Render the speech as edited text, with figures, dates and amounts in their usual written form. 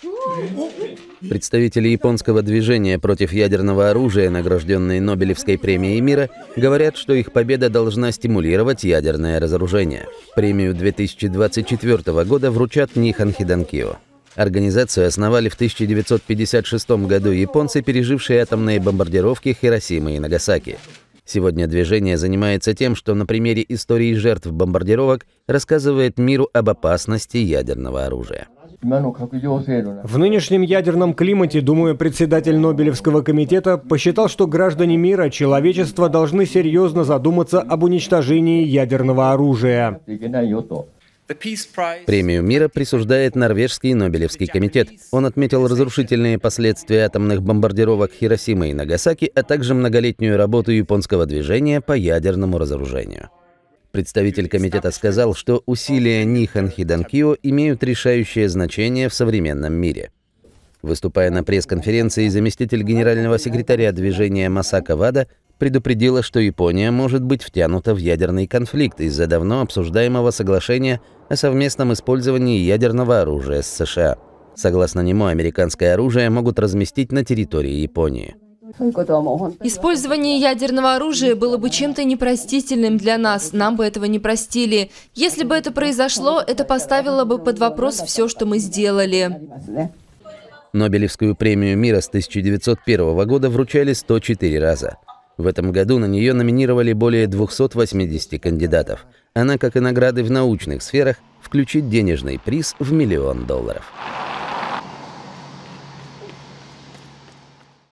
Представители японского движения против ядерного оружия, награжденные Нобелевской премией мира, говорят, что их победа должна стимулировать ядерное разоружение. Премию 2024 года вручат Нихон Хиданкио. Организацию основали в 1956 году японцы, пережившие атомные бомбардировки Хиросимы и Нагасаки. Сегодня движение занимается тем, что на примере истории жертв бомбардировок рассказывает миру об опасности ядерного оружия. В нынешнем ядерном климате, думаю, председатель Нобелевского комитета посчитал, что граждане мира, человечества должны серьезно задуматься об уничтожении ядерного оружия. Премию мира присуждает Норвежский Нобелевский комитет. Он отметил разрушительные последствия атомных бомбардировок Хиросимы и Нагасаки, а также многолетнюю работу японского движения по ядерному разоружению. Представитель комитета сказал, что усилия Нихон Хиданкио имеют решающее значение в современном мире. Выступая на пресс-конференции, заместитель генерального секретаря движения Масака Вада предупредила, что Япония может быть втянута в ядерный конфликт из-за давно обсуждаемого соглашения о совместном использовании ядерного оружия с США. Согласно нему, американское оружие могут разместить на территории Японии. Использование ядерного оружия было бы чем-то непростительным для нас, нам бы этого не простили. Если бы это произошло, это поставило бы под вопрос все, что мы сделали. Нобелевскую премию мира с 1901 года вручали 104 раза. В этом году на нее номинировали более 280 кандидатов. Она, как и награды в научных сферах, включит денежный приз в $1 000 000.